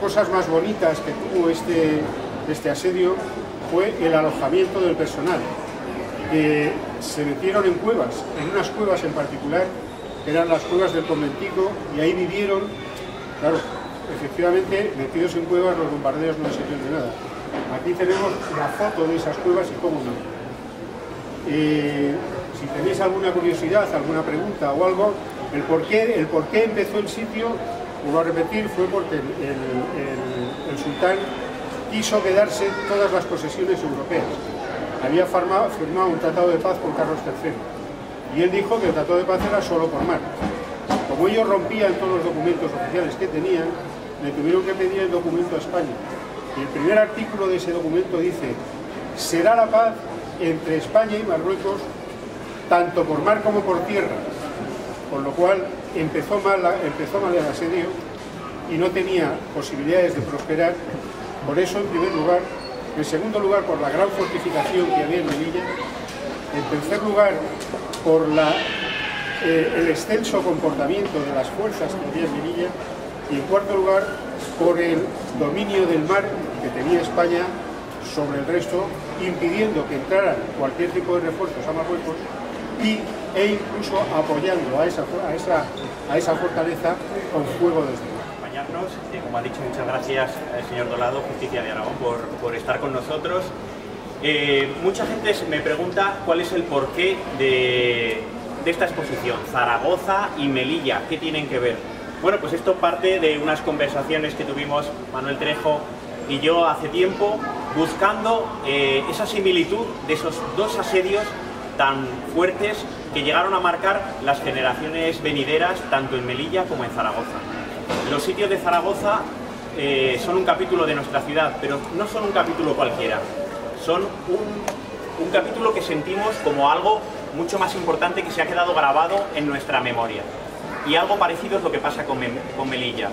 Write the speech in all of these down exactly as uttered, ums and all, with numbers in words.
cosas más bonitas que tuvo este, este asedio fue el alojamiento del personal, que se metieron en cuevas, en unas cuevas en particular, que eran las cuevas del conventico, y ahí vivieron. Claro, efectivamente, metidos en cuevas los bombardeos no les sirvieron de nada. Aquí tenemos la foto de esas cuevas y cómo no. Eh, si tenéis alguna curiosidad, alguna pregunta o algo, el por qué, el por qué empezó el sitio, vuelvo a repetir, fue porque el, el, el, el sultán quiso quedarse todas las posesiones europeas. Había firmado, firmado un tratado de paz con Carlos tercero y él dijo que el tratado de paz era solo por mar. Como ellos rompían todos los documentos oficiales que tenían, le tuvieron que pedir el documento a España. Y el primer artículo de ese documento dice: será la paz entre España y Marruecos tanto por mar como por tierra. Con lo cual empezó mal, la, empezó mal el asedio y no tenía posibilidades de prosperar. Por eso, en primer lugar. En segundo lugar, por la gran fortificación que había en Melilla. En tercer lugar, por la, eh, el extenso comportamiento de las fuerzas que había en Melilla. Y en cuarto lugar, por el dominio del mar que tenía España sobre el resto, impidiendo que entraran cualquier tipo de refuerzos a Marruecos y, e incluso apoyando a esa, a esa, a esa fortaleza con fuego desde el mar. Eh, como ha dicho, muchas gracias al señor Dolado, Justicia de Aragón, por, por estar con nosotros. Eh, mucha gente me pregunta cuál es el porqué de, de esta exposición, Zaragoza y Melilla, ¿qué tienen que ver? Bueno, pues esto parte de unas conversaciones que tuvimos Manuel Trejo y yo hace tiempo, buscando eh, esa similitud de esos dos asedios tan fuertes que llegaron a marcar las generaciones venideras, tanto en Melilla como en Zaragoza. Los sitios de Zaragoza eh, son un capítulo de nuestra ciudad, pero no son un capítulo cualquiera, son un, un capítulo que sentimos como algo mucho más importante que se ha quedado grabado en nuestra memoria. Y algo parecido es lo que pasa con, con Melilla.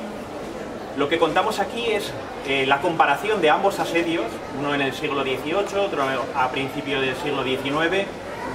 Lo que contamos aquí es eh, la comparación de ambos asedios, uno en el siglo dieciocho, otro a principios del siglo diecinueve,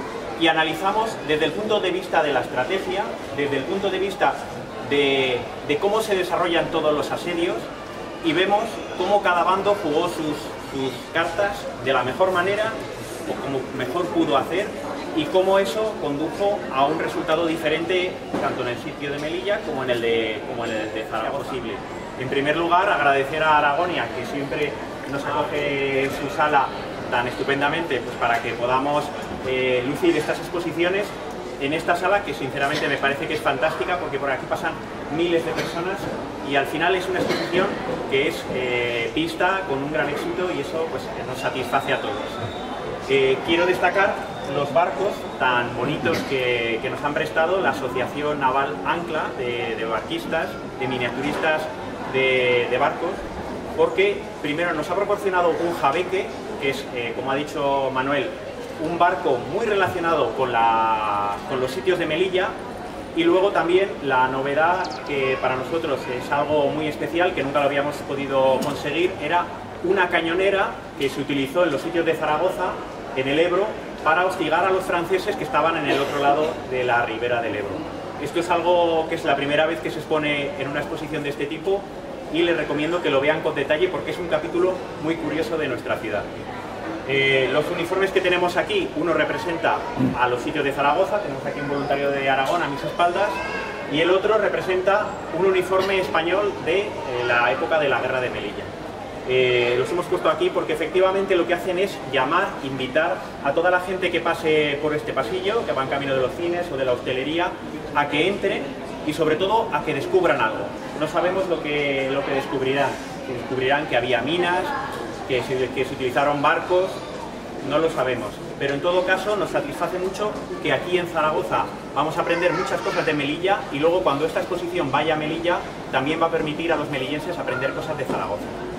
y analizamos desde el punto de vista de la estrategia, desde el punto de vista De, de cómo se desarrollan todos los asedios, y vemos cómo cada bando jugó sus, sus cartas de la mejor manera o como mejor pudo hacer, y cómo eso condujo a un resultado diferente tanto en el sitio de Melilla como en el de, como en el de Zaragoza. Posible. En primer lugar, agradecer a Aragonia, que siempre nos acoge en su sala tan estupendamente, pues para que podamos eh, lucir estas exposiciones en esta sala, que sinceramente me parece que es fantástica, porque por aquí pasan miles de personas y al final es una exposición que es eh, vista con un gran éxito, y eso pues nos satisface a todos. Eh, quiero destacar los barcos tan bonitos que, que nos han prestado la Asociación Naval Ancla, de, de barquistas, de miniaturistas de, de barcos, porque primero nos ha proporcionado un jabeque, que es, eh, como ha dicho Manuel, un barco muy relacionado con, la, con los sitios de Melilla, y luego también la novedad, que para nosotros es algo muy especial, que nunca lo habíamos podido conseguir, era una cañonera que se utilizó en los sitios de Zaragoza, en el Ebro, para hostigar a los franceses que estaban en el otro lado de la ribera del Ebro. Esto es algo que es la primera vez que se expone en una exposición de este tipo, y les recomiendo que lo vean con detalle porque es un capítulo muy curioso de nuestra ciudad. Eh, los uniformes que tenemos aquí, uno representa a los sitios de Zaragoza, tenemos aquí un voluntario de Aragón a mis espaldas, y el otro representa un uniforme español de eh, la época de la guerra de Melilla. Eh, los hemos puesto aquí porque efectivamente lo que hacen es llamar, invitar a toda la gente que pase por este pasillo, que va en camino de los cines o de la hostelería, a que entren y sobre todo a que descubran algo. No sabemos lo que, lo que descubrirán, que descubrirán que había minas, Que se, que se utilizaron barcos, no lo sabemos, pero en todo caso nos satisface mucho que aquí en Zaragoza vamos a aprender muchas cosas de Melilla, y luego cuando esta exposición vaya a Melilla también va a permitir a los melillenses aprender cosas de Zaragoza.